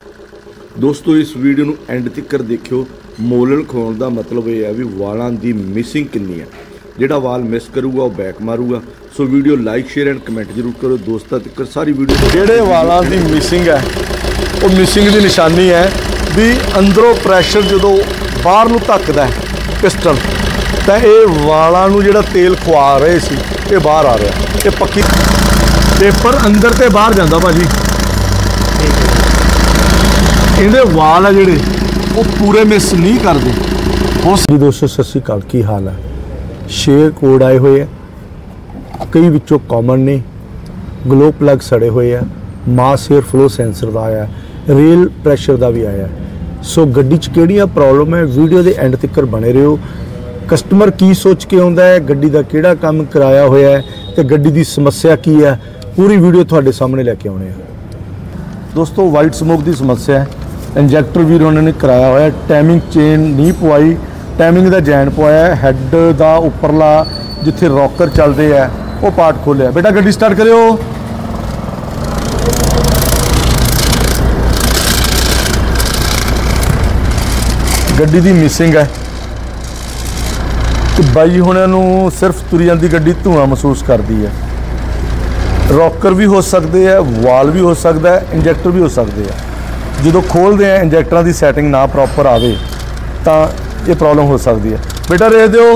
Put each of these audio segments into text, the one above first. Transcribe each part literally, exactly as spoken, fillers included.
दोस्तों इस वीडियो नूं एंड तक देखियो। मोलन खाने का मतलब यह है भी वालों की मिसिंग कितनी है। जिहड़ा वाल मिस करूगा वो बैक मारूगा। So video like share and comment जरूर करो दोस्तों तक सारी वीडियो। जिहड़े वालों की मिसिंग है वो मिसिंग की निशानी है भी अंदरों प्रैशर जो बाहर नूं धक्कदा है पिस्टन तो ये वालों नूं जिहड़ा तेल खुआ रहे सी ये बाहर आ रहा। ये पक्की पेपर अंदर ते बाहर जांदा भाजी। इहदे वाल आ जिहड़े वो पूरे मिस नहीं करते। जी दोस्तों सत श्री अकाल, की हाल है। छे कोड आए हुए हैं, कई विचों कॉमन ने। ग्लो प्लग सड़े हुए हैं, मास एयर फ्लो सेंसर का आया, रेल प्रैशर का भी आया। सो गड्डी च किहड़ियां प्रॉब्लम है वीडियो के एंड तक बने रहो। कस्टमर की सोच के आउंदा है, गड्डी का किहड़ा काम कराया होया है ते गड्डी की समस्या की है, पूरी वीडियो तुहाडे सामने लैके आउणे आ। दोस्तों वाइट स्मोक की समस्या है। इंजैक्टर भी उन्होंने कराया होया, टाइमिंग चेन नहीं पवाई, टाइमिंग का जैन पवाया, हैड का उपरला जिथे रॉकर चलते हैं वो पार्ट खोलिया। बेटा गड्डी स्टार्ट करियो। गड्डी की मिसिंग है तो बाई हुणां नूं सिर्फ तुरी जांदी गड्डी धुआं महसूस करती है। रॉकर भी हो सकते हैं, वाल भी हो सकता है, इंजैक्टर भी हो सकते हैं। जो खोलते हैं इंजैक्टर की सैटिंग ना प्रॉपर आवे तो ये प्रॉब्लम हो सकती है। बेटा रेस दो।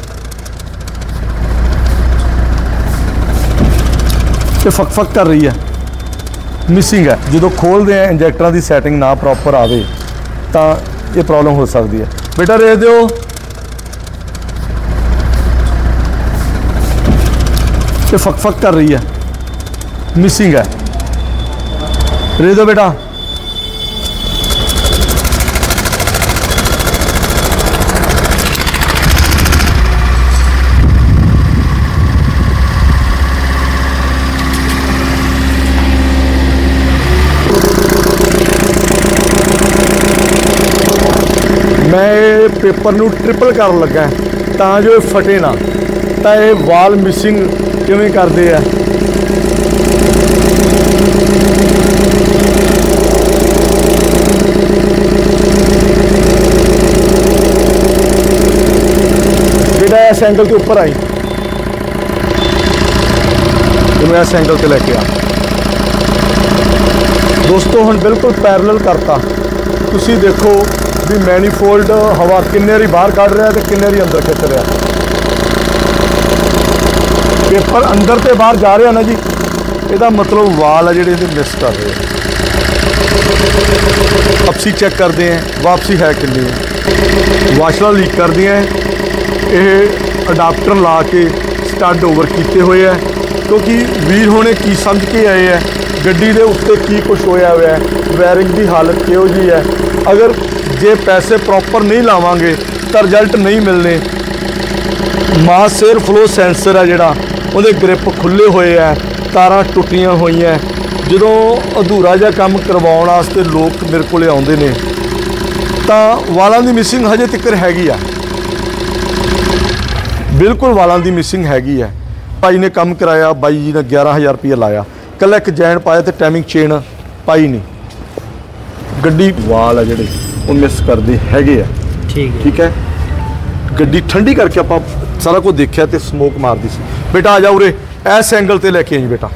ये फक फक कर रही है, मिसिंग है। जो खोलते हैं इंजैक्टर की सैटिंग ना प्रॉपर आवे तो ये प्रॉब्लम हो सकती है। बेटा रेस दो। ये फक फक कर रही है, मिसिंग है। रेस दो बेटा। मैं पेपर नूं ट्रिपल कर लगा तो जो फटे ना तो ये वाल मिसिंग किवें करते हैं। बेटा इस एंगल के ऊपर आई तो मैं इस एंगल से लेके आ। दोस्तों हुण बिल्कुल पैरेलल करता। तुसी देखो भी मैनीफोल्ड हवा किन्ने बारी बाहर कढ़ रहा है तो किन्ने बारी अंदर खिंच रहा। पेपर अंदर ते बाहर जा रहा ना जी, इसका मतलब वाल है जिहड़े मिस कर रहे हैं। वापसी चेक करते हैं, वापसी है कितनी है। वाशर लीक कर दी है, ये अडाप्टर ला के स्टड ओवर किए हुए है क्योंकि वीर होने की समझ के आए हैं गड्डी के उत्ते की कुछ होया हुआ है, वायरिंग की हालत किहो जी है। अगर जे पैसे प्रॉपर नहीं लावांगे तो रिजल्ट नहीं मिलने। मास एयर फ्लो सेंसर है जिहड़ा उहदे ग्रिप खुले हुए है, तारां टुटियां हुई हैं। जो अधूरा जिहा काम करवाउण वास्ते लोग मेरे को आउंदे ने तो वालों की मिसिंग हजे तक हैगी आ। बिल्कुल वालों की मिसिंग हैगी है। भाई ने काम कराया, बाई जी ने ग्यारह हज़ार रुपया लाया, कल एक जैन पाया तो टाइमिंग चेन पाई नहीं। गड्डी वाल है जिहड़े वो मिस करते हैगे आ। ठीक ठीक है। गड्डी ठंडी करके आप सारा कुछ देखा तो स्मोक मारती सी। बेटा आ जाओ उरे इस एंगल से लैके आई बेटा।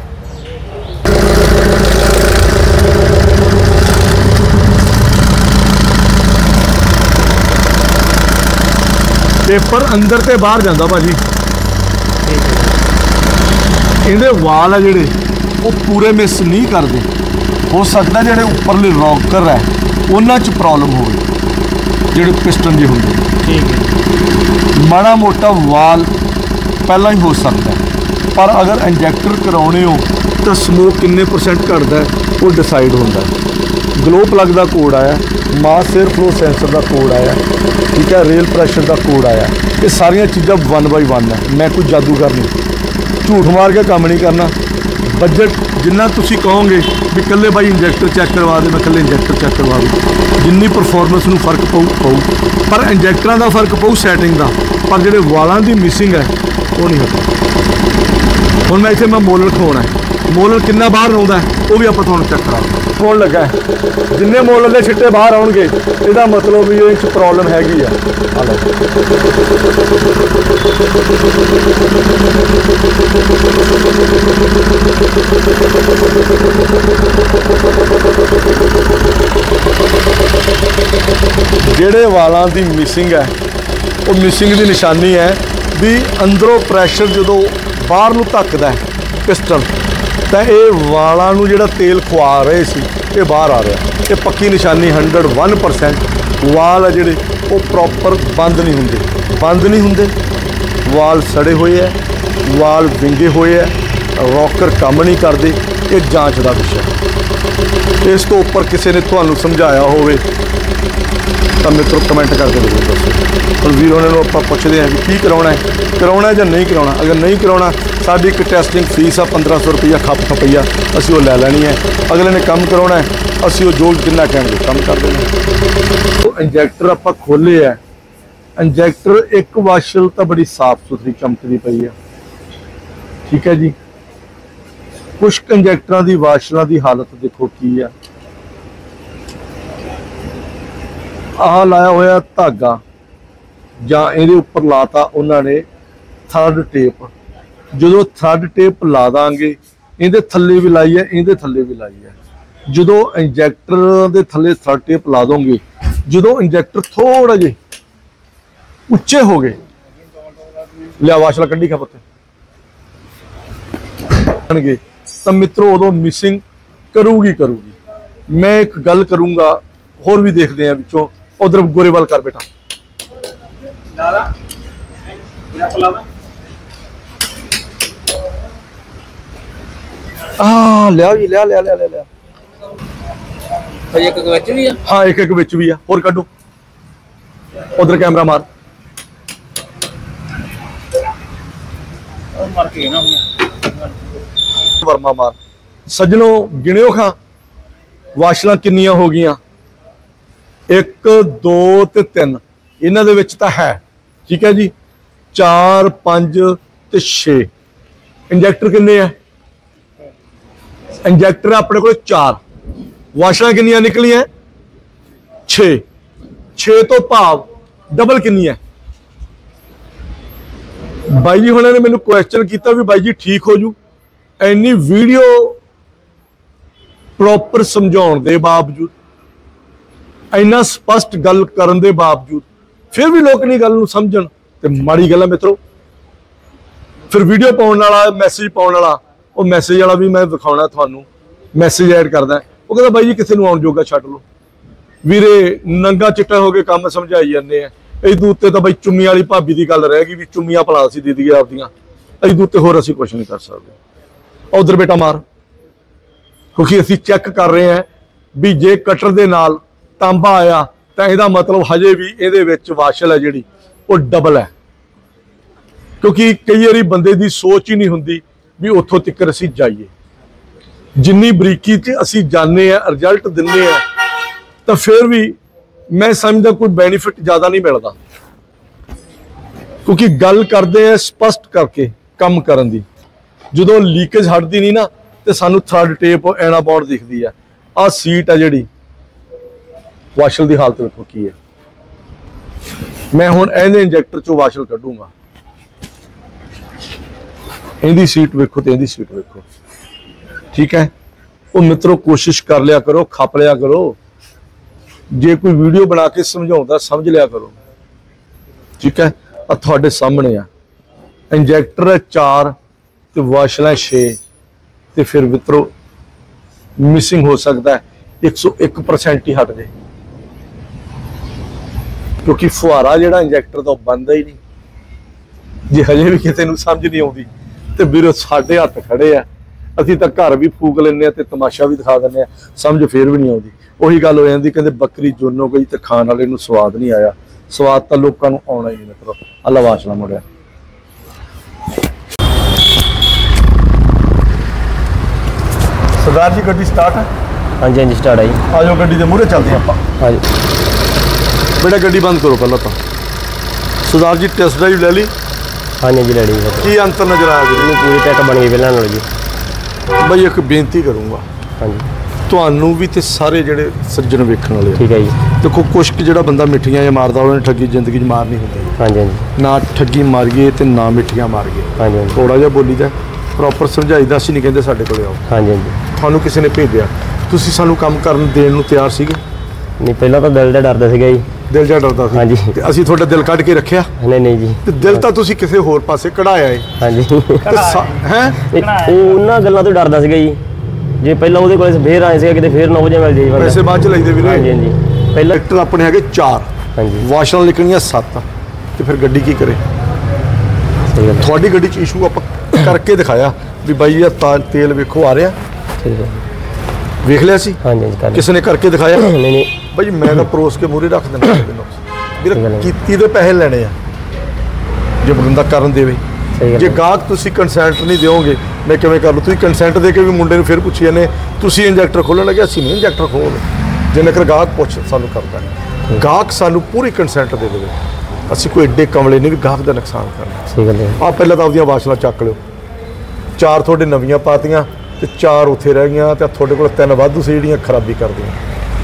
पेपर अंदर ते बाहर जांदा भाजी। इहदे वाल है जिहड़े वो पूरे मिस नहीं करते। हो सकता जिहड़े उपरले रॉकर है उन्हां च प्रॉब्लम हो जिहड़े पिस्टन जी होंगे। ठीक है। माड़ा मोटा वाल पहला ही हो सकता है, पर अगर इंजैक्टर कराने हो तो स्मोक किन्ने परसेंट घटता है वो डिसाइड होता है। ग्लो प्लग का कोड आया, मास एयर फ्लो सेंसर का कोड आया, ठीक है, रेल प्रैशर का कोड आया। ये सारिया चीज़ां वन बाई वन है। मैं कोई जादूगर नहीं, झूठ मार के काम नहीं करना। बजट जिन्ना तुसी कहोगे भी कल्ले भाई इंजैक्टर चैक करवा दे, मैं कल्ले इंजैक्टर चैक करवा दूँ। जिन्नी परफॉर्मेंस में फर्क पऊ पऊ पर इंजैक्टर का फर्क पऊ सैटिंग का, पर जो वालों की मिसिंग है वो नहीं होता। हुण मैं इत्थे मैं मोलन खवाउणा है, ਮੋਲਰ ਕਿੰਨਾ ਬਾਹਰ ਆਉਂਦਾ ਉਹ ਵੀ ਆਪਾਂ ਤੁਹਾਨੂੰ ਚੈੱਕ ਕਰਾਂਗੇ। ਹੋਣ ਲੱਗਾ ਜਿੰਨੇ ਮੋਲਰ ਦੇ ਛਿੱਟੇ ਬਾਹਰ ਆਉਣਗੇ ਇਹਦਾ ਮਤਲਬ ਵੀ ਇਹ 'ਚ ਪ੍ਰੋਬਲਮ ਹੈਗੀ ਆ। ਆ ਲਓ ਜਿਹੜੇ ਵਾਲਾਂ ਦੀ ਮਿਸਿੰਗ ਹੈ ਉਹ ਮਿਸਿੰਗ ਦੀ ਨਿਸ਼ਾਨੀ ਹੈ ਵੀ ਅੰਦਰੋਂ ਪ੍ਰੈਸ਼ਰ ਜਦੋਂ ਬਾਹਰ ਨੂੰ ਧੱਕਦਾ ਪਿਸਟਨ ਤਾਂ ਇਹ ਵਾਲਾਂ ਨੂੰ ਜਿਹੜਾ ਤੇਲ ਖਵਾ ਰਹੇ ਸੀ ਇਹ ਬਾਹਰ ਆ ਰਿਹਾ। ਇਹ ਪੱਕੀ ਨਿਸ਼ਾਨੀ ਇੱਕ ਸੌ ਇੱਕ ਪਰਸੈਂਟ ਵਾਲ ਆ ਜਿਹੜੇ ਉਹ ਪ੍ਰੋਪਰ ਬੰਦ ਨਹੀਂ ਹੁੰਦੇ ਬੰਦ ਨਹੀਂ ਹੁੰਦੇ ਵਾਲ ਸੜੇ ਹੋਏ ਹੈ, ਵਾਲ ਵਿੰਗੇ ਹੋਏ ਹੈ, ਰੌਕਰ ਕੰਮ ਨਹੀਂ ਕਰਦੇ। ਇਹ ਜਾਂਚ ਦਾ ਵਿਸ਼ਾ। ਇਸ ਤੋਂ ਉੱਪਰ ਕਿਸੇ ਨੇ ਤੁਹਾਨੂੰ ਸਮਝਾਇਆ ਹੋਵੇ ਤਾਂ ਮਿੱਤਰੋ ਕਮੈਂਟ ਕਰਕੇ ਜ਼ਰੂਰ ਦੱਸੋ। ਪਰ ਵੀਰ ਉਹਨਾਂ ਨੂੰ ਆਪਾਂ ਪੁੱਛਦੇ ਹਾਂ ਵੀ ਕੀ ਕਰਾਉਣਾ ਹੈ, ਕਰਾਉਣਾ ਜਾਂ ਨਹੀਂ ਕਰਾਉਣਾ। ਅਗਰ ਨਹੀਂ ਕਰਾਉਣਾ ਸਾਡੀ ਇੱਕ ਟੈਸਟਿੰਗ ਫੀਸ ਆ ਪੰਦਰਾਂ ਸੌ ਰੁਪਈਆ ਖੱਪ ਖਪਈਆ, ਅਸੀਂ ਉਹ ਲੈ ਲੈਣੀ ਹੈ। ਅਗਲੇ ਨੇ ਕੰਮ ਕਰਾਉਣਾ ਹੈ ਅਸੀਂ ਉਹ ਜੋ ਜਿੰਨਾ ਕਹਿਣਗੇ ਕੰਮ ਕਰ ਦੇਣਾ। ਉਹ ਇੰਜੈਕਟਰ ਆਪਾਂ ਖੋਲ੍ਹੇ ਹੈ, ਇੰਜੈਕਟਰ ਇੱਕ ਵਾਸ਼ਲ ਤਾਂ ਬੜੀ ਸਾਫ਼ ਸੁਥਰੀ ਚਮਕਦੀ ਪਈ ਹੈ, ਠੀਕ ਹੈ ਜੀ। ਕੁਛ ਇੰਜੈਕਟਰਾਂ ਦੀ ਵਾਸ਼ਲਾਂ ਦੀ ਹਾਲਤ ਦੇਖੋ ਕੀ ਆ। ਆਹ ਲਾਇਆ ਹੋਇਆ ਧਾਗਾ ਜਾਂ ਇਹਦੇ ਉੱਪਰ ਲਾਤਾ ਉਹਨਾਂ ਨੇ ਥਰਡ ਟੇਪ। ਜਦੋਂ ਥਰਡ ਟੇਪ ਲਾ ਦਾਂਗੇ ਇਹਦੇ ਥੱਲੇ ਵੀ ਲਾਈ ਹੈ, ਇਹਦੇ ਥੱਲੇ ਵੀ ਲਾਈ ਹੈ। ਜਦੋਂ ਇੰਜੈਕਟਰ ਦੇ ਥੱਲੇ ਥਰਡ ਟੇਪ ਲਾ ਦੋਗੇ, ਜਦੋਂ ਇੰਜੈਕਟਰ ਥੋੜਾ ਜਿਹਾ ਉੱਚੇ ਹੋ ਗਏ, ਲਿਆ ਵਾਸ਼ਲਾ ਕੱਢੀ ਖਾ ਪੁੱਤ ਤਾਂ ਮਿੱਤਰੋ ਉਦੋਂ ਮਿਸਿੰਗ ਕਰੂਗੀ ਕਰੂਗੀ। ਮੈਂ ਇੱਕ ਗੱਲ ਕਰੂੰਗਾ ਹੋਰ ਵੀ ਦੇਖਦੇ ਆ ਵਿੱਚੋਂ। ਉਧਰ ਗੋਰੇਵਾਲ ਕਰ ਬੇਟਾ ਆ ਲਿਆ ਜੀ ਲਿਆ ਲਿਆ ਲਿਆ ਲਿਆ ਇੱਕ ਵਿੱਚ ਵੀ ਆ। ਹਾਂ ਇੱਕ ਇੱਕ ਵਿੱਚ ਵੀ ਆ। ਹੋਰ ਕੱਢੋ ਉਧਰ ਕੈਮਰਾ ਮਾਰ ਮਾਰ ਕੇ ਨਾ ਵਰਮਾ ਮਾਰ। ਸੱਜਣੋ ਗਿਣਿਓ ਖਾਂ ਵਾਸ਼ਲਾਂ ਕਿੰਨੀਆਂ ਹੋ ਗਈਆਂ, ਇੱਕ ਦੋ ਤੇ ਤਿੰਨ ਇਹਨਾਂ ਦੇ ਵਿੱਚ ਤਾਂ ਹੈ, ਠੀਕ ਹੈ ਜੀ। ਚਾਰ ਪੰਜ ਤੇ ਛੇ ਇੰਜੈਕਟਰ ਕਿੰਨੇ ਆ? ਇੰਜੈਕਟਰ ਆਪਣੇ ਕੋਲ ਚਾਰ, ਵਾਸ਼ਲਾਂ ਕਿੰਨੀਆਂ ਨਿਕਲੀਆਂ? ਛੇ। ਛੇ ਤੋਂ ਭਾਵ ਡਬਲ ਕਿੰਨੀ ਹੈ? ਬਾਈ ਜੀ ਹੁਣਾਂ ਨੇ ਮੈਨੂੰ ਕੁਐਸਚਨ ਕੀਤਾ ਵੀ ਬਾਈ ਜੀ ਠੀਕ ਹੋ ਜੂ। ਇੰਨੀ ਵੀਡੀਓ ਪ੍ਰੋਪਰ ਸਮਝਾਉਣ ਦੇ ਬਾਵਜੂਦ, ਇੰਨਾ ਸਪਸ਼ਟ ਗੱਲ ਕਰਨ ਦੇ ਬਾਵਜੂਦ ਫਿਰ ਵੀ ਲੋਕ ਨਹੀਂ ਗੱਲ ਨੂੰ ਸਮਝਣ ਤੇ ਮਾੜੀ ਗੱਲ ਹੈ ਮਿੱਤਰੋ। ਫਿਰ ਵੀਡੀਓ ਪਾਉਣ ਵਾਲਾ, ਮੈਸੇਜ ਪਾਉਣ ਵਾਲਾ, ਉਹ ਮੈਸੇਜ ਵਾਲਾ ਵੀ ਮੈਂ ਦਿਖਾਉਣਾ ਤੁਹਾਨੂੰ, ਮੈਸੇਜ ਐਡ ਕਰਦਾ। ਉਹ ਕਹਿੰਦਾ ਬਾਈ ਜੀ ਕਿਸੇ ਨੂੰ ਆਉਣ ਜੋਗਾ ਛੱਡ ਲਓ ਵੀਰੇ, ਨੰਗਾ ਚਿੱਟਾ ਹੋ ਕੇ ਕੰਮ ਸਮਝਾਈ ਜਾਂਦੇ ਆ। ਇਹਦੇ ਉੱਤੇ ਤਾਂ ਬਾਈ ਚੁੰਮੀ ਵਾਲੀ ਭਾਬੀ ਦੀ ਗੱਲ ਰਹਿ ਗਈ ਵੀ ਚੁੰਮੀਆਂ ਭਲਾ ਅਸੀਂ ਦੇ ਦਈਏ ਆਪਦੀਆਂ, ਇਹਦੇ ਉੱਤੇ ਹੋਰ ਅਸੀਂ ਕੁਝ ਨਹੀਂ ਕਰ ਸਕਦੇ। ਉਧਰ ਬੇਟਾ ਮਾਰ, ਕਿਉਂਕਿ ਅਸੀਂ ਚੈੱਕ ਕਰ ਰਹੇ ਹਾਂ ਵੀ ਜੇ ਕਟਰ ਦੇ ਨਾਲ ਤਾਂਬਾ ਆਇਆ ਤਾਂ ਇਹਦਾ ਮਤਲਬ ਹਜੇ ਵੀ ਇਹਦੇ ਵਿੱਚ ਵਾਸ਼ਲ ਹੈ ਜਿਹੜੀ ਉਹ ਡਬਲ ਹੈ। ਕਿਉਂਕਿ ਕਈ ਵਾਰੀ ਬੰਦੇ ਦੀ ਸੋਚ ਹੀ ਨਹੀਂ ਹੁੰਦੀ ਵੀ ਉੱਥੋਂ ਤੱਕ ਅਸੀਂ ਜਾਈਏ। ਜਿੰਨੀ ਬਰੀਕੀ 'ਚ ਅਸੀਂ ਜਾਣੇ ਆ, ਰਿਜ਼ਲਟ ਦਿੰਦੇ ਆ, ਤਾਂ ਫਿਰ ਵੀ ਮੈਂ ਸਮਝਦਾ ਕੋਈ ਬੈਨੀਫਿਟ ਜ਼ਿਆਦਾ ਨਹੀਂ ਮਿਲਦਾ। ਕਿਉਂਕਿ ਗੱਲ ਕਰਦੇ ਆ ਸਪਸ਼ਟ ਕਰਕੇ ਕੰਮ ਕਰਨ ਦੀ। ਜਦੋਂ ਲੀਕੇਜ ਹਟਦੀ ਨਹੀਂ ਨਾ ਤੇ ਸਾਨੂੰ ਥਰਡ ਟੇਪ ਐਨਾ ਬੌਂਡ ਦਿਖਦੀ ਆ। ਆਹ ਸੀਟ ਆ ਜਿਹੜੀ ਵਾਸ਼ਲ ਦੀ ਹਾਲਤ ਵੇਖੋ ਕੀ ਹੈ। ਮੈਂ ਹੁਣ ਇਹਦੇ ਇੰਜੈਕਟਰ ਚੋਂ ਵਾਸ਼ਲ ਕੱਢੂੰਗਾ, ਇਹਦੀ ਸੀਟ ਵੇਖੋ ਤੇ ਇਹਦੀ ਸੀਟ ਵੇਖੋ, ਠੀਕ ਹੈ। ਉਹ ਮਿੱਤਰੋ ਕੋਸ਼ਿਸ਼ ਕਰ ਲਿਆ ਕਰੋ, ਖੱਪ ਲਿਆ ਕਰੋ। ਜੇ ਕੋਈ ਵੀਡੀਓ ਬਣਾ ਕੇ ਸਮਝਾਉਂਦਾ ਸਮਝ ਲਿਆ ਕਰੋ, ਠੀਕ ਹੈ। ਆ ਤੁਹਾਡੇ ਸਾਹਮਣੇ ਆ ਇੰਜੈਕਟਰ ਚਾਰ ਤੇ ਵਾਸ਼ਲਾਂ ਛੇ ਤੇ ਫਿਰ ਮਿੱਤਰੋ ਮਿਸਿੰਗ ਹੋ ਸਕਦਾ ਹੈ ਇੱਕ ਸੌ ਇੱਕ ਪਰਸੈਂਟ ਹੀ ਹਟ ਜੇ, ਕਿਉਂਕਿ ਫੁਹਾਰਾ ਜਿਹੜਾ ਇੰਜੈਕਟਰ ਦਾ ਬੰਦਾ ਹੀ ਨਹੀਂ। ਜੇ ਹਜੇ ਵੀ ਕਿਸੇ ਨੂੰ ਸਮਝ ਨਹੀਂ ਆਉਂਦੀ ਤੇ ਵੀਰੋ ਸਾਡੇ ਹੱਥ ਖੜੇ ਆ, ਅਸੀਂ ਤਾਂ ਘਰ ਵੀ ਫੂਕ ਲੈਂਦੇ ਆ ਤੇ ਤਮਾਸ਼ਾ ਵੀ ਦਿਖਾ ਦਿੰਦੇ ਆ, ਸਮਝ ਫੇਰ ਵੀ ਨਹੀਂ ਆਉਂਦੀ। ਉਹੀ ਗੱਲ ਹੋ ਜਾਂਦੀ, ਕਹਿੰਦੇ ਬੱਕਰੀ ਜੋਨੋ ਗਈ ਤੇ ਖਾਣ ਵਾਲੇ ਨੂੰ ਸਵਾਦ ਨਹੀਂ ਆਇਆ। ਸਵਾਦ ਤਾਂ ਲੋਕਾਂ ਨੂੰ ਆਉਣਾ ਹੀ ਨਹੀਂ ਮਿੱਤਰੋ। ਅੱਲਾ ਵਾਸ਼ਲਾ ਮੁੜਿਆ ਸਰਦਾਰ ਜੀ, ਗੱਡੀ ਸਟਾਰਟ ਹੈ? ਹਾਂਜੀ ਹਾਂਜੀ ਸਟਾਰਟ ਹੈ ਜੀ। ਆ ਜਾਓ ਗੱਡੀ ਦੇ ਮੂਹਰੇ ਚੱਲਦੇ ਆਪਾਂ। ਹਾਂਜੀ ਬੇਟਾ ਗੱਡੀ ਬੰਦ ਕਰੋ ਪਹਿਲਾਂ ਤਾਂ। ਸਰਦਾਰ ਜੀ ਟੈਸਟ ਡਰਾਈਵ ਲੈ ਲਈ? ਹਾਂਜੀ ਜੀ ਲੈ ਲਈ। ਕੀ ਅੰਤਰ ਨਜ਼ਰ ਆਇਆ ਜੀ? ਪੂਰੀ ਟੈਕ ਬਣ ਗਈ ਪਹਿਲਾਂ ਨਾਲ ਜੀ। ਬਈ ਇੱਕ ਬੇਨਤੀ ਕਰੂੰਗਾ ਹਾਂਜੀ ਤੁਹਾਨੂੰ ਵੀ ਤੇ ਸਾਰੇ ਜਿਹੜੇ ਸੱਜਣ ਵੇਖਣ ਵਾਲੇ ਠੀਕ ਹੈ ਜੀ। ਦੇਖੋ ਕੁਛ ਕੁ ਜਿਹੜਾ ਬੰਦਾ ਮਿੱਠੀਆਂ ਜਾਂ ਮਾਰਦਾ ਉਹਨੇ ਠੱਗੀ ਜ਼ਿੰਦਗੀ 'ਚ ਮਾਰਨੀ ਹੁੰਦੀ। ਹਾਂਜੀ ਹਾਂਜੀ ਨਾ ਠੱਗੀ ਮਾਰੀਏ ਤੇ ਨਾ ਮਿੱਠੀਆਂ ਮਾਰੀਏ। ਹਾਂਜੀ ਹਾਂਜੀ ਥੋੜਾ ਜਿਹਾ ਬੋਲੀਦਾ ਪ੍ਰੋਪਰ ਸਮਝਾਈਦਾ। ਅਸੀਂ ਨਹੀਂ ਕਹਿੰਦੇ ਸਾਡੇ ਕੋਲੇ ਆਓ। ਹਾਂਜੀ ਹਾਂਜੀ ਤੁਹਾਨੂੰ ਕਿਸੇ ਨੇ ਭੇਜਿਆ, ਤੁਸੀਂ ਸਾਨੂੰ ਕੰਮ ਕਰਨ ਦੇਣ ਨੂੰ ਤਿਆਰ ਸੀਗੇ? ਨਹੀਂ ਪਹਿਲਾਂ ਤਾਂ ਦਿਲ ਦਾ ਡਰਦਾ ਸੀਗਾ ਜੀ। ਦਿਲ ਜਾ ਡਰਦਾ ਸੀ? ਹਾਂਜੀ। ਤੇ ਅਸੀਂ ਤੁਹਾਡਾ ਦਿਲ ਕੱਢ ਕੇ ਰੱਖਿਆ? ਨਹੀਂ ਨਹੀਂ ਜੀ। ਤੇ ਦਿਲ ਤਾਂ ਤੁਸੀਂ ਕਿਸੇ ਹੋਰ ਪਾਸੇ ਕਢਾਇਆ ਹੈ। ਹਾਂਜੀ ਹੈ ਉਹ ਉਹਨਾਂ ਗੱਲਾਂ ਤੋਂ ਡਰਦਾ ਸੀਗਾ ਜੀ। ਜੇ ਪਹਿਲਾਂ ਉਹਦੇ ਕੋਲੇ ਫੇਰ ਆਏ ਸੀਗਾ ਕਿਤੇ ਫੇਰ ਨੌ ਵਜੇ ਮਿਲ ਜਾਈ ਪੈਸੇ ਬਾਅਦ ਚ ਲਈਦੇ ਵੀਰੇ। ਹਾਂਜੀ ਹਾਂਜੀ ਪਹਿਲਾਂ ਟਰੈਕਟਰ ਆਪਣੇ ਹੈਗੇ ਚਾਰ, ਹਾਂਜੀ ਵਾਸ਼ਲਾਂ ਲਿਖਣੀਆਂ ਸੱਤ, ਤੇ ਫਿਰ ਗੱਡੀ ਕੀ ਕਰੇ? ਸਹੀ ਗੱਲ ਤੁਹਾਡੀ ਗੱਡੀ 'ਚ ਇਸ਼ੂ ਆਪਾਂ ਕਰਕੇ ਦਿਖਾਇਆ ਵੀ ਬਾਈ ਇਹ ਤੇਲ ਵੇਖੋ ਆ ਰਿਹਾ। ਠੀਕ ਹੈ ਵੇਖ ਲਿਆ ਸੀ? ਹਾਂਜੀ ਹਾਂਜੀ ਕਰ ਕਿਸੇ ਨੇ ਕਰਕੇ ਦਿਖਾਇਆ? ਨਹੀਂ ਨਹੀਂ ਬਾਈ ਮੈਂ ਤਾਂ ਪਰੋਸ ਕੇ ਮੂਹਰੇ ਰੱਖ ਦਿੰਦਾ ਵੀਰ, ਕੀਤੀ ਦੇ ਪੈਸੇ ਲੈਣੇ ਆ ਜੇ ਬੰਦਾ ਕਰਨ ਦੇਵੇ। ਜੇ ਗਾਹਕ ਤੁਸੀਂ ਕੰਸੈਂਟ ਨਹੀਂ ਦਿਓਗੇ ਮੈਂ ਕਿਵੇਂ ਕਰ ਲੂ? ਤੁਸੀਂ ਕੰਸੈਂਟ ਦੇ ਕੇ ਵੀ ਮੁੰਡੇ ਨੂੰ ਫਿਰ ਪੁੱਛੀ ਜਾਂਦੇ ਤੁਸੀਂ ਇੰਜੈਕਟਰ ਖੋਲਣ ਲੱਗੇ, ਅਸੀਂ ਨਹੀਂ ਇੰਜੈਕਟਰ ਖੋਲ੍ਹਦੇ ਜਿੰਨੇ ਕਰ ਗਾਹਕ ਪੁੱਛ ਸਾਨੂੰ ਕਰਦਾ। ਗਾਹਕ ਸਾਨੂੰ ਪੂਰੀ ਕੰਸੈਂਟ ਦੇ ਦੇਵੇ। ਅਸੀਂ ਕੋਈ ਏਡੇ ਕਮਲੇ ਨਹੀਂ ਵੀ ਗਾਹਕ ਦਾ ਨੁਕਸਾਨ ਕਰਨਾ। ਸਹੀ ਗੱਲ ਹੈ। ਆਹ ਪਹਿਲਾਂ ਤਾਂ ਆਪਦੀਆਂ ਵਾਸ਼ਲਾਂ ਚੱਕ ਲਿਓ, ਚਾਰ ਤੁਹਾਡੇ ਨਵੀਆਂ ਪਾਤੀਆਂ ਤੇ ਚਾਰ ਉੱਥੇ ਰਹਿ ਗਈਆਂ ਤੇ ਤੁਹਾਡੇ ਕੋਲ ਤਿੰਨ ਵਾਧੂ ਸੀ ਜਿਹੜੀਆਂ ਖਰਾਬੀ ਕਰਦੀਆਂ।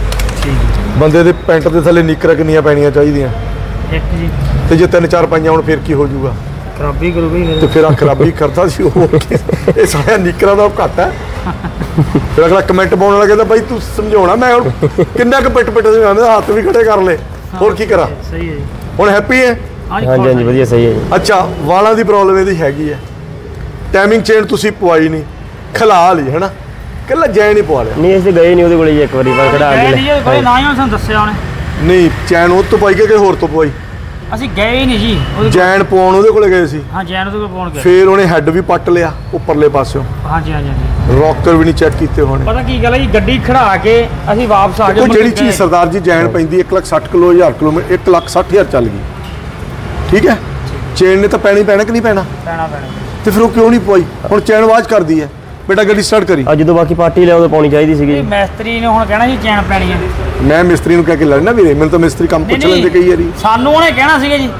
ਬੰਦੇ ਦੇ ਪੈਂਟ ਦੇ ਥੱਲੇ ਨਿੱਕਰਾਂ ਕਿੰਨੀਆਂ ਪੈਣੀਆਂ ਚਾਹੀਦੀਆਂ? ਇੱਕ ਜੀ। ਤੇ ਜੇ ਤਿੰਨ ਚਾਰ ਪਾਈਆਂ ਹੁਣ ਫਿਰ ਕੀ ਹੋ ਜਾਊਗਾ? ਖਰਾਬੀ ਕਰੂਗੀ ਤੇ ਫਿਰ ਆ ਖਰਾਬੀ ਕਰਦਾ ਸੀ ਉਹ। ਇਹ ਸਾਰਿਆਂ ਨਿੱਕਰਾਂ ਦਾ ਘੱਟ ਹੈ। ਫਿਰ ਅਗਲਾ ਕਮੈਂਟ ਪਾਉਣ ਵਾਲਾ ਕਹਿੰਦਾ ਬਾਈ ਤੂੰ ਸਮਝਾਉਣਾ, ਮੈਂ ਹੁਣ ਕਿੰਨਾ ਕੁ ਪਿੱਟ ਪਿੱਟ ਸਮਝਾਉਂਦਾ, ਹੱਥ ਵੀ ਖੜੇ ਕਰ ਲੈ, ਹੋਰ ਕੀ ਕਰਾਂ? ਸਹੀ ਹੈ ਜੀ। ਹੁਣ ਹੈਪੀ ਹੈ? ਹਾਂਜੀ ਹਾਂਜੀ ਵਧੀਆ ਸਹੀ ਹੈ ਜੀ। ਅੱਛਾ ਵਾਲਾਂ ਦੀ ਪ੍ਰੋਬਲਮ ਇਹਦੀ ਹੈਗੀ ਹੈ, ਟਾਈਮਿੰਗ ਚੇਨ ਤੁਸੀਂ ਪਵਾਈ ਨਹੀਂ, ਖਲਾ ਲਈ ਹੈ ਨਾ, ਕੱਲਾ ਜੈ ਨਹੀਂ ਪਵਾ ਲਿਆ? ਨਹੀਂ ਅਸੀਂ ਗਏ ਨਹੀਂ ਉਹਦੇ ਕੋਲ ਜੀ, ਇੱਕ ਵਾਰੀ ਪਰ ਖੜਾ ਗਏ ਨਹੀਂ ਕੋਈ ਨਾ ਹੀ ਸਾਨੂੰ ਦੱਸਿਆ ਉਹਨੇ। ਨਹੀਂ ਚੈਨ ਉਹ ਤੋਂ ਪਾਈ ਕਿ ਹੋਰ ਤੋਂ ਪਵਾਈ? ਅਸੀਂ ਗਏ ਹੀ ਨਹੀਂ ਜੀ ਉਹਦੇ ਜੈਨ ਪਵਾਉਣ ਉਹਦੇ ਕੋਲੇ ਗਏ ਸੀ। ਹਾਂ ਜੈਨ ਉਹਦੇ ਕੋਲ ਪਵਾਉਣ ਗਏ। ਫਿਰ ਉਹਨੇ ਹੈੱਡ ਵੀ ਪੱਟ ਲਿਆ ਉੱਪਰਲੇ ਪਾਸਿਓਂ। ਹਾਂਜੀ ਹਾਂਜੀ ਹਾਂਜੀ ਰੌਕਰ ਵੀ ਨਹੀਂ ਚੈੱਕ ਕੀਤੇ ਹੋਣੇ। ਪਤਾ ਕੀ ਗੱਲ ਹੈ ਜੀ, ਗੱਡੀ ਖੜਾ ਕੇ ਅਸੀਂ ਵਾਪਸ ਆ ਗਏ। ਉਹ ਜਿਹੜੀ ਚੀਜ਼ ਸਰਦਾਰ ਜੀ ਜੈਨ ਪੈਂਦੀ ਇੱਕ ਲੱਖ ਸੱਠ ਕਿਲੋ ਹਜ਼ਾਰ ਕਿਲੋਮੀਟਰ ਇੱਕ ਲੱਖ ਸੱਠ ਹਜ਼ਾਰ ਚੱਲ ਗਈ, ਠੀਕ ਹੈ? ਚੈਨ ਨੇ ਤਾਂ ਪੈਣੀ ਪੈਣਾ ਕਿ ਨਹੀਂ ਪੈਣਾ? ਪੈਣਾ ਪੈਣਾ। ਤੇ ਫਿਰ ਉਹ ਕਿਉਂ ਨਹੀਂ ਪਵਾਈ? ਹੁਣ ਚੈਨ ਆਵਾਜ਼ ਕਰਦੀ ਹੈ, ਬੇਟਾ ਗੱਡੀ ਸਟਾਰਟ ਕਰੀ। ਅੱਜ ਜਦੋਂ ਬਾਕੀ ਪਾਰਟੀ ਲਿਆ ਉਦੋਂ ਪਾਉਣੀ ਚਾਹੀਦੀ ਸੀਗੀ। ਮਿਸਤਰੀ ਨੇ ਹੁਣ ਕਹਿਣਾ ਸੀ ਚੈਨ ਪੈਣੀ ਹੈ। ਮੈਂ ਮਿਸਤਰੀ ਨੂੰ ਕਹਿ ਕੇ ਲੜਨਾ ਵੀਰੇ, ਮੈਨੂੰ ਤਾਂ ਮਿਸਤਰੀ ਕੰਮ ਪੁੱਛ ਲੈਂਦੇ ਕਈ ਵਾਰੀ। ਸਾਨੂੰ ਉਹਨੇ ਕਹਿਣਾ ਸੀਗਾ ਜੀ।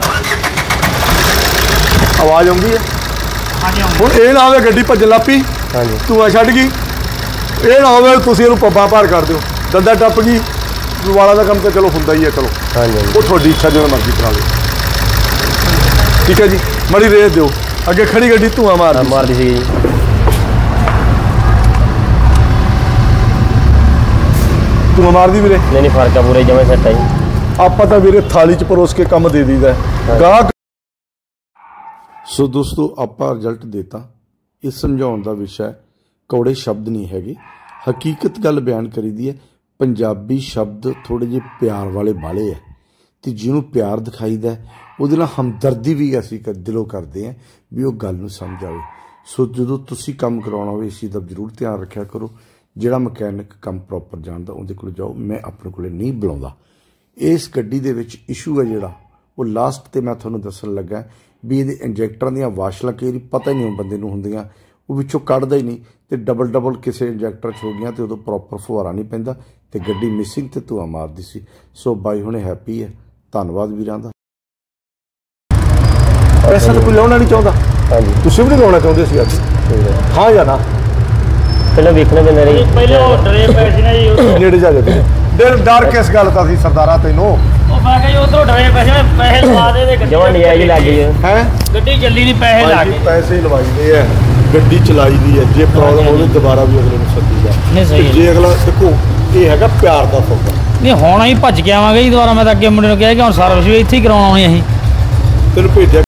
ਆਵਾਜ਼ ਆਉਂਦੀ ਹੈ? ਹਾਂਜੀ ਹੁਣ ਇਹ ਨਾ ਹੋਵੇ ਗੱਡੀ ਭੱਜਣ ਲੱਪੀ, ਹਾਂਜੀ ਧੂਆਂ ਛੱਡ ਗਈ, ਇਹ ਨਾ ਹੋਵੇ ਤੁਸੀਂ ਇਹਨੂੰ ਪੱਬਾਂ ਭਾਰ ਕਰ ਦਿਓ, ਦੰਦਾ ਟੱਪ ਗਈ। ਵਾਲਾਂ ਦਾ ਕੰਮ ਤਾਂ ਚਲੋ ਹੁੰਦਾ ਹੀ ਹੈ, ਚਲੋ ਹਾਂਜੀ ਉਹ ਤੁਹਾਡੀ ਇੱਛਾ ਜਦੋਂ ਮਰਜ਼ੀ ਕਰਾ ਲਓ, ਠੀਕ ਹੈ ਜੀ। ਮੜੀ ਰੇਸ ਦਿਓ, ਅੱਗੇ ਖੜੀ ਗੱਡੀ ਧੂਆਂ ਮਾਰਦੀ ਮਾਰਦੀ ਸੀਗੀ ਜੀ। ਧੂਆਂ ਮਾਰਦੀ ਵੀਰੇ? ਨਹੀਂ ਨਹੀਂ ਫਰਕ ਆ ਪੂਰਾ ਜਮੇ ਸੈੱਟ ਆ ਜੀ। ਆਪਾਂ ਤਾਂ ਵੀਰੇ ਥਾਲੀ 'ਚ ਪਰੋਸ ਕੇ ਕੰਮ ਦੇ ਦਈਦਾ ਗਾਹਕ। ਸੋ ਦੋਸਤੋ ਆਪਾਂ ਰਿਜ਼ਲਟ ਦੇਤਾ। ਇਹ ਸਮਝਾਉਣ ਦਾ ਵਿਸ਼ਾ ਕੌੜੇ ਸ਼ਬਦ ਨਹੀਂ ਹੈਗੇ, ਹਕੀਕਤ ਗੱਲ ਬਿਆਨ ਕਰੀਦੀ ਹੈ। ਪੰਜਾਬੀ ਸ਼ਬਦ ਥੋੜ੍ਹੇ ਜਿਹੇ ਪਿਆਰ ਵਾਲੇ ਬਾਲੇ ਹੈ, ਅਤੇ ਜਿਹਨੂੰ ਪਿਆਰ ਦਿਖਾਈਦਾ ਉਹਦੇ ਨਾਲ ਹਮਦਰਦੀ ਵੀ ਅਸੀਂ ਦਿਲੋਂ ਕਰਦੇ ਹਾਂ ਵੀ ਉਹ ਗੱਲ ਨੂੰ ਸਮਝ ਆਵੇ। ਸੋ ਜਦੋਂ ਤੁਸੀਂ ਕੰਮ ਕਰਾਉਣਾ ਹੋਵੇ ਇਸ ਚੀਜ਼ ਦਾ ਜ਼ਰੂਰ ਧਿਆਨ ਰੱਖਿਆ ਕਰੋ। ਜਿਹੜਾ ਮਕੈਨਿਕ ਕੰਮ ਪ੍ਰੋਪਰ ਜਾਣਦਾ ਉਹਦੇ ਕੋਲ ਜਾਓ, ਮੈਂ ਆਪਣੇ ਕੋਲ ਨਹੀਂ ਬੁਲਾਉਂਦਾ। ਇਸ ਗੱਡੀ ਦੇ ਵਿੱਚ ਇਸ਼ੂ ਹੈ ਜਿਹੜਾ ਉਹ ਲਾਸਟ 'ਤੇ ਮੈਂ ਤੁਹਾਨੂੰ ਦੱਸਣ ਲੱਗਾ ਵੀ ਇਹਦੇ ਇੰਜੈਕਟਰਾਂ ਦੀਆਂ ਵਾਸ਼ਲਾਂ ਕਈ ਵਾਰੀ ਪਤਾ ਹੀ ਨਹੀਂ ਬੰਦੇ ਨੂੰ ਹੁੰਦੀਆਂ, ਉਹ ਵਿੱਚੋਂ ਕੱਢਦਾ ਹੀ ਨਹੀਂ, ਅਤੇ ਡਬਲ ਡਬਲ ਕਿਸੇ ਇੰਜੈਕਟਰ 'ਚ ਹੋ ਗਈਆਂ ਅਤੇ ਉਦੋਂ ਪ੍ਰੋਪਰ ਫੁਹਾਰਾ ਨਹੀਂ ਪੈਂਦਾ ਅਤੇ ਗੱਡੀ ਮਿਸਿੰਗ ਅਤੇ ਧੂਆਂ ਮਾਰਦੀ ਸੀ। ਸੋ ਬਾਈ ਹੁਣੇ ਹੈਪੀ ਹੈ, ਧੰਨਵਾਦ ਵੀਰਾਂ ਦਾ। ਪੈਸਾ ਤਾਂ ਕੋਈ ਲਾਉਣਾ ਨਹੀਂ ਚਾਹੁੰਦਾ। ਹਾਂਜੀ ਤੁਸੀਂ ਵੀ ਨਹੀਂ ਲਾਉਣਾ ਚਾਹੁੰਦੇ ਸੀ ਅੱਜ? ਹਾਂ ਜਾਂ ਨਾ? ਪਹਿਲਾਂ ਵੇਖਣਾ ਪੈਂਦਾ ਰਹੀ। ਪਹਿਲਾਂ ਉਹ ਡਰੇ ਪਏ ਸੀ ਨਾ ਜੀ। ਨੇੜੇ ਜਾ ਕੇ ਦਿਲ ਡਰ ਕਿਸ ਗੱਲ ਦਾ ਸੀ ਸਰਦਾਰਾ ਤੈਨੂੰ? ਉਹ ਮੈਂ ਕਿਹਾ ਜੀ ਉਧਰੋਂ ਡਰੇ ਪਏ ਸੀ, ਪੈਸੇ ਲਵਾ ਦੇ ਦੇ। ਜਮਾਂ ਨਜਾਇਜ਼ ਲੱਗ ਗਈ ਹੈ ਗੱਡੀ ਚੱਲੀ ਨਹੀਂ, ਪੈਸੇ ਲਾ ਕੇ। ਪੈਸੇ ਲਵਾਈਦੇ ਆ, ਗੱਡੀ ਚਲਾਈ ਦੀ ਹੈ। ਜੇ ਪ੍ਰੋਬਲਮ ਹੋਵੇ ਦੁਬਾਰਾ ਵੀ ਅਗਲੇ ਨੂੰ ਸੱਦੀਦਾ। ਨਹੀਂ ਸਹੀ। ਜੇ ਅਗਲਾ ਦੇਖੋ ਇਹ ਹੈਗਾ ਪਿਆਰ ਦਾ ਸੌਦਾ। ਨਹੀਂ ਹੁਣ ਅਸੀਂ ਭੱਜ ਕੇ ਆਵਾਂਗੇ ਜੀ ਦੁਬਾਰਾ। ਮੈਂ ਤਾਂ ਅੱਗੇ ਮੁੰਡੇ ਨੂੰ ਕਿਹਾ ਕਿ ਹੁਣ ਸਰਵਿਸ ਵੀ ਇੱਥੇ ਹੀ ਕਰਾਉਣਾ ਹੋਣੀ ਅਸੀਂ। ਤੈਨੂੰ ਭੇਜਿਆ